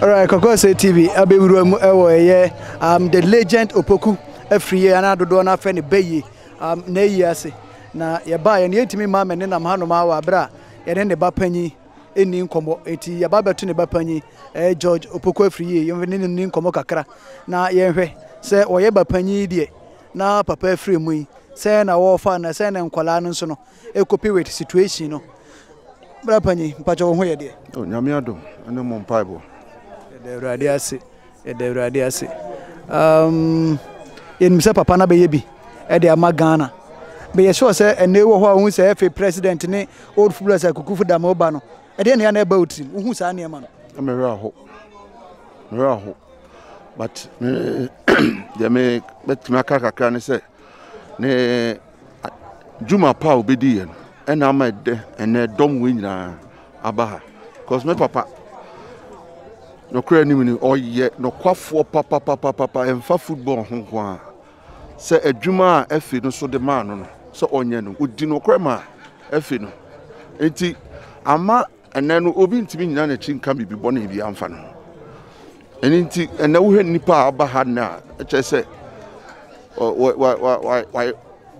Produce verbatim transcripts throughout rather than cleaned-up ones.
Alright, Kokoase T V, Abewuram ewo um the legend Opoku Afriyie ana dodo na fe ne bayi um na yiyase na ye ba ye ne ntimi ma me ne nam hano ma wa bra ye ne ne ba panyi eni nkomo eti ye ba beto ne ba panyi eh George Opoku Afriyie ye ne ne nkomo kakra na ye hwe se oye ba panyi die na papa Afriyie mu yi se na wo fa na se na nkwala no so no ekopi with situation no bra panyi mpacho ho ye die o nyame adom ene mo mpaibo Devradi ase, devradi ase. Um, yen misa papa na beye bi, e de ama Ghana. Be ye sure say ene wo ho a hu say F A president ne old footballers akukufu da mo ba no. E de ne na ba utim, hu sa na e ma no. Me ra ho. Me ra ho. But me de me betumi aka kakra ne say ne Juma pa obedi ye no. E na ma de ene dom we nyina aba ha. Because me papa no kra ni mini oye no kwafo papa papa papa emfa football ho ho a se adwuma a afi no so de man no so onye no odi no kra ma afi no enti ama ene no obi ntimi nyina na chi nka bibi bɔ na bi amfa no enti ene wo hwe nipa aba ha na eche se wa wa wa wa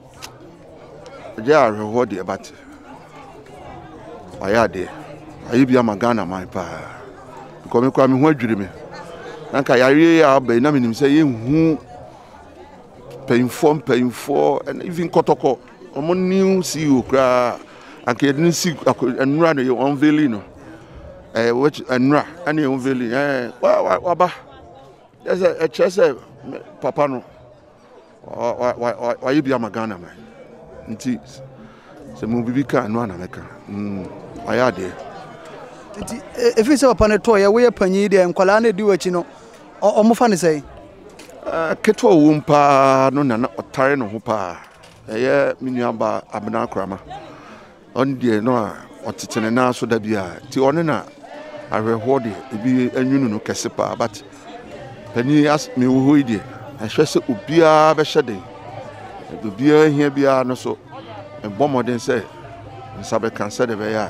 ja ho de but wa ya de ayi bi ama Ghana man pa Come kwa mi ho adwire me nanka yare ya ba na menim say ye hu painfo painfo and even kotoko omo new C E O kra anka ye didn't see enra no ye unveiling no eh which enra and ye unveiling eh wa wa ba there's a chese papa no wa wa wa ye bia magana man nti se mo bibi ka no na meka mm ayade Enti efi se papa ne to ye we panyi de nkwala na di wachi no omo fa ne sei eh keto wo mpa no na otare no ho pa eye menuaba abena akrama on die no a otetene na so da bia ti one na ahweho de ebi anwunu no kese pa but pani as me wo ho ide ahwe se obia be hyede obia hia bia no so ebomoden se nsabe kanse de be ya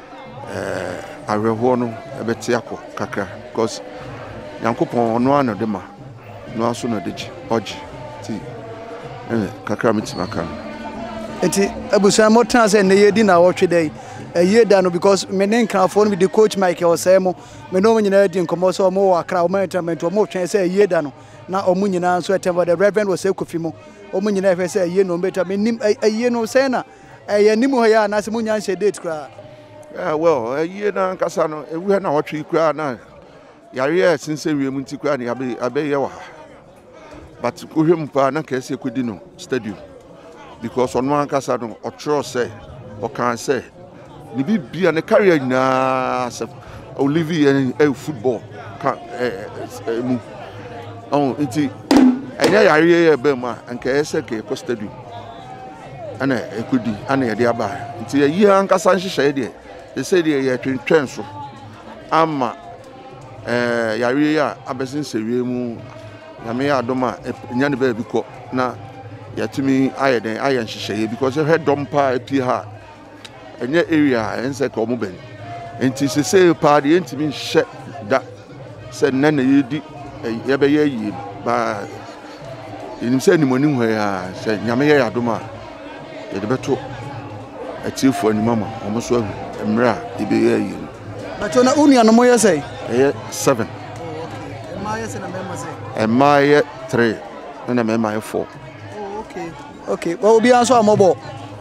eh ahweho no ebeti akọ kakra because yankopon ono ano de ma no aso no deji oji ti eh kakra mitimaka enti abusa mo tan se ne yedi na wo twedai eye da no because me ne nkrafo no be the coach Mike o say mo me no nyina di nkomo so mo wa kra o management o mo twen se eye da no na o mo nyina so etemba the reverend was ekofi mo o mo nyina fe se eye no beta me nim eye no say na eye nim ho ya na se mo nyan she date kra. Yeah, well, a year now, Cassano, we had now tree cry now. Yaria, since we were to cry, Abbey Abbey Yawa. But Kuhim na Cassie Kudino, stadium. Because on one Cassano, or Tro say, or can't say, Nibi be an a carrier na Olivia and football. Can't oh, it's a Yaria Bema and Kassake stadium. And a could be an idea by. It's a year and Cassan shade. They say they are twin transfer. Ama eh yaria abesin seriemu na me adoma nya ne ba bi ko na yatimi ayeden ayen hihye because he dompa epi ha enye area ense ko mo ben enti se say pa de entimi hye da se na na yedi ye be ye yi ba enim se nimoni hwe ha se nyame ye adoma ye de beto atifo ni mama omo so ahu emra ibe ye yi na chona unia no moye say eh seven oh okay em ma ye se na mema say em ma ye three na mema ye four oh okay okay well obi anso amobo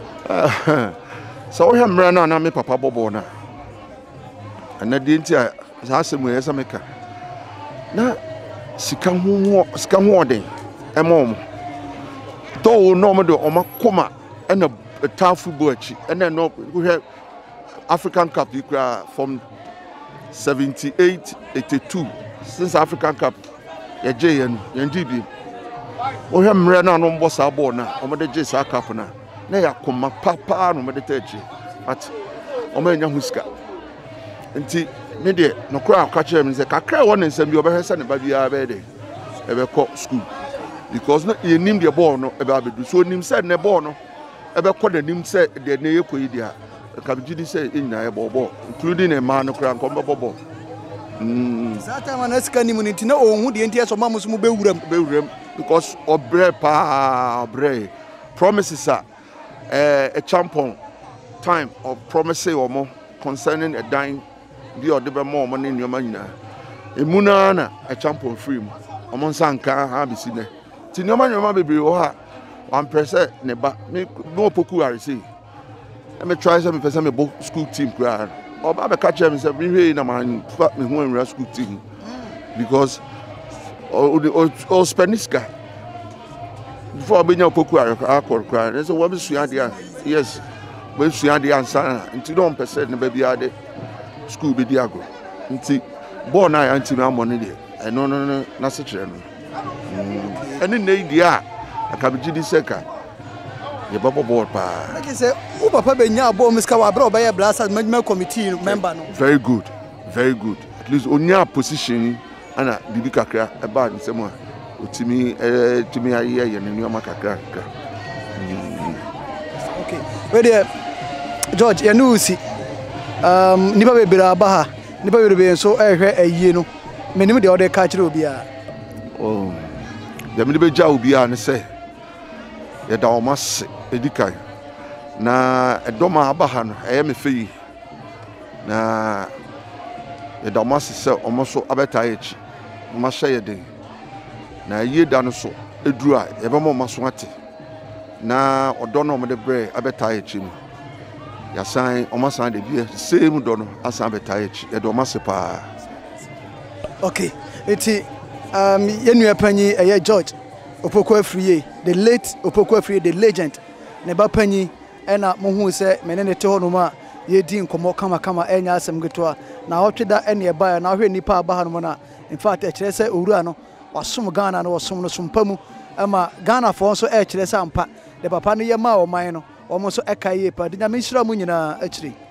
so we emra na na me papa bobo na ana de nti a sa asemu ye sameka na sika ho sika ho oden emom to no mo de o makoma na ta football achi and then no we have African Cup from seventy-eight eighty-two since African Cup ya J and G B we have mre na no mbo sa ball na o me de J sa cup na na ya koma papa no me de techi but o me nya huska nti me de no kra ka kire me say kakra won nsam bi obehese ne ba bia be de e be ko school because no ye nim the ball no e ba be do so nim said ne ball no ebe kwada nim se de ne yekoyi dia kabiji di se nya e bobo including a man kra nko bobo Mm. That time when I scan him into no who the entire of Mamus Mubeuram. Because obre pa obre promises are uh, a champion time of promising or more concerning a dime be or the more money in your money. A munana a champion free among Sanka Habisine. Tinoma your baby or one percent neba make no Opoku Afriyie. Let me try some person a book school team crowd. Or Baba catch him and say, we in a man, fuck me when we are school team because. Or or Spanish guy. Before being a Opoku Afriyie, there's a woman Suadia. Yes, when Suadia and Sana, and two don't percent the baby are the school be diago. Until born I anti money there. I no no no, not such a and in the idea, I can be G second. The bubble board pa. Like I say, who Papa Benya Bo Miskawa bro by a blast as management committee member. Very good, very good. At least on your position. Ana bibi kakra eba nsemo otimi eh timi aye ye ne nyoma kakra kakra. Okay, we there George ya no si um nipa bebira aba ha nipa bebira so ehwe ayie no menim de ode ka kire obi a oh de me be ja obi a ne se ye da o mas edikai na edoma aba ha no eye me feyi na ye da o mas se omoso abeta echi mashaye den na yie da no so eduru a ye be mo maso ate na odo no mo de bre abeta echi no ya san omasan de bia same do no asan abeta echi ye do masepa. Okay, eti um yenu apanyi eye George Opoku Afriyie, the late Opoku Afriyie, the legend ne ba panyi ena mo hu se menene te ho no ma ye di nkomo kama kama enya asem getoa na hotweda ene e ba na hwe nipa aba ha no na. In fact, a chese urua no wasum Ghana no wasum no sumpamu ama Ghana for so e chese ampa de papa no ye ma o man no o mo so e kai ye pa de nyame hira mu nyina achiri.